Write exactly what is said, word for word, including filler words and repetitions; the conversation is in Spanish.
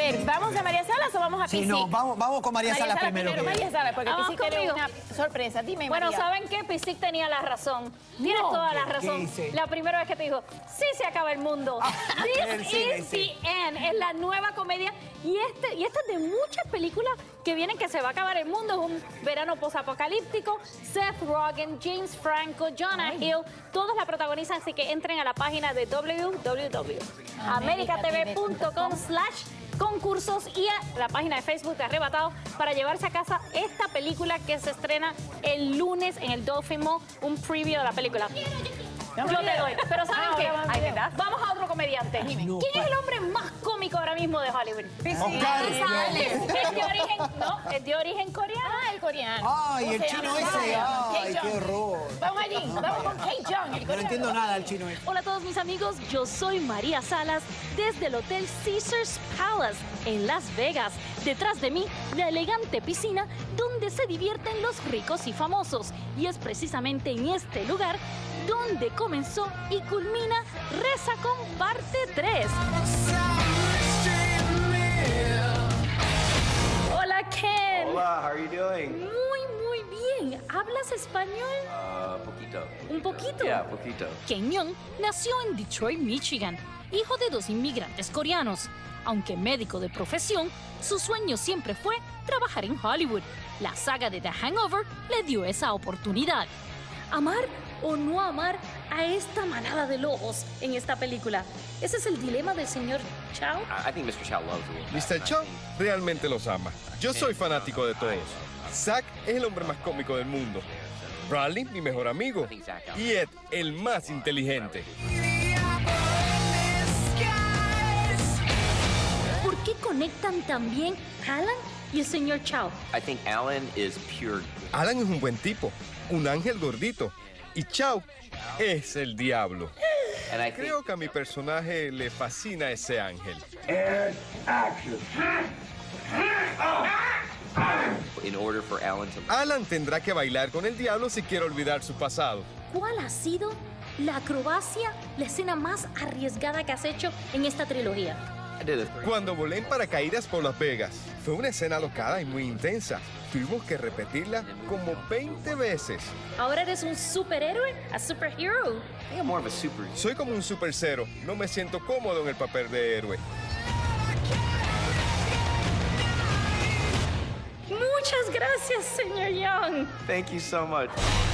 ver, ¿vamos a María Salas o vamos a Pisic? Sí, no, vamos, vamos con María, María Salas, Salas primero. primero, María Salas, porque Vamos Pisic tiene conmigo. una sorpresa. Dime, Bueno, María. ¿saben qué? Pisic tenía la razón. Tienes No. toda la ¿Qué- razón. qué hice? La primera vez que te dijo, sí se acaba el mundo. el This cine, is sí. the end. Es la nueva comedia. Y, este, y esta es de muchas películas que vienen que se va a acabar el mundo. Es un verano posapocalíptico. Seth Rogen, James Franco, Jonah Hill, todos la protagonizan. Así que entren a la página de w w w punto america t v punto com slash concursos y a la página de Facebook de Arrebatado para llevarse a casa esta película que se estrena el lunes en el Dolphin Mall, un preview de la película. Yo te doy. Pero ¿saben Ah, qué? ahora va el video. Vamos a otro comediante. No, ¿Quién es el hombre más cómico ahora mismo de Hollywood? Oscar. Es de origen, no, es de origen coreano. Ah, el coreano. Ay, ¿Cómo el se chino llama? ese. Ay, K-Jong. qué horror. Vamos allí, vamos con K-Jong, el No coreano. entiendo nada del chino ese. Hola a todos mis amigos, yo soy María Salas desde el Hotel Caesars Palace en Las Vegas. Detrás de mí, la elegante piscina donde se divierten los ricos y famosos. Y es precisamente en este lugar donde comenzó y culmina Reza con parte tres. Hola Ken. Hola, how are you doing? Muy, muy bien. ¿Hablas español? Uh, poquito. ¿Un poquito? Yeah, poquito. Ken Jeong nació en Detroit, Michigan, hijo de dos inmigrantes coreanos. Aunque médico de profesión, su sueño siempre fue trabajar en Hollywood. La saga de The Hangover le dio esa oportunidad. ¿Amar o no amar a esta manada de lobos en esta película? Ese es el dilema del señor Chow. I I think mister Chow loves it. mister Chow realmente los ama. Yo soy fanático de todos. Zack es el hombre más cómico del mundo. Bradley, mi mejor amigo. Y Ed, el más inteligente. ¿Por qué conectan tan bien Alan y el señor Chow? I think Alan is pure. Alan es un buen tipo, un ángel gordito. Y Chow es el diablo. And I think Creo que a mi personaje le fascina ese ángel. in order for Alan to Alan tendrá que bailar con el diablo si quiere olvidar su pasado. ¿Cuál ha sido la acrobacia, la escena más arriesgada que has hecho en esta trilogía? I did it. Cuando volé en paracaídas por Las Vegas, fue una escena alocada y muy intensa. Tuvimos que repetirla como veinte veces. ¿Ahora eres un superhéroe? ¿A superhero? I think I'm more of a super. Soy como un super cero. No me siento cómodo en el papel de héroe. Muchas gracias, señor Young. Thank you so much.